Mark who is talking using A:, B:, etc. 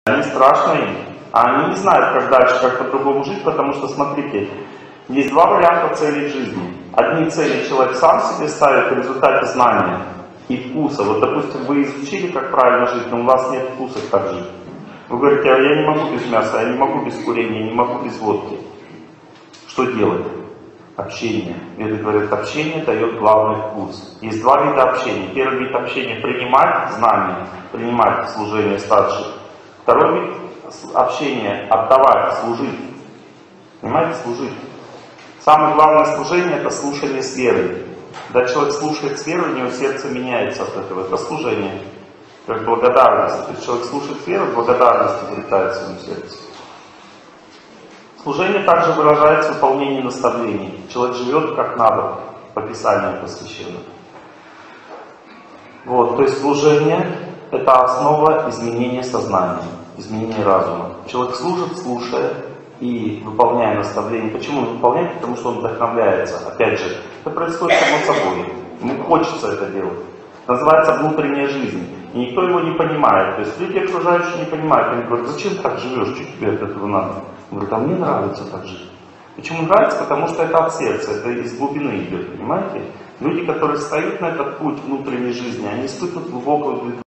A: Они страшные, а они не знают, как дальше, как по-другому жить, потому что, смотрите, есть два варианта целей в жизни. Одни цели человек сам себе ставит в результате знания и вкуса. Вот, допустим, вы изучили, как правильно жить, но у вас нет вкуса, как жить. Вы говорите, а я не могу без мяса, я не могу без курения, я не могу без водки. Что делать? Общение. Веды говорят, общение дает главный вкус. Есть два вида общения. Первый вид общения — принимать знания, принимать служение старших. Второй вид общения — отдавать, служить. Понимаете, служить. Самое главное служение — это слушание с верой. Когда человек слушает с верой, у него сердце меняется от этого. Это служение, как благодарность. То есть человек слушает с верой, благодарность обретает в своем сердце. Служение также выражается в выполнении наставлений. Человек живет как надо, по Писанию посвященным. Вот, то есть служение — это основа изменения сознания, изменения разума. Человек служит, слушая и выполняя наставления. Почему он выполняет? Потому что он вдохновляется. Опять же, это происходит само собой. Ему хочется это делать. Называется внутренняя жизнь. И никто его не понимает. То есть люди окружающие не понимают. Они говорят, зачем ты так живешь, что тебе от этого надо? Он говорит, а мне нравится так жить. Почему нравится? Потому что это от сердца, это из глубины идет, понимаете? Люди, которые встают на этот путь внутренней жизни, они испытывают глубокую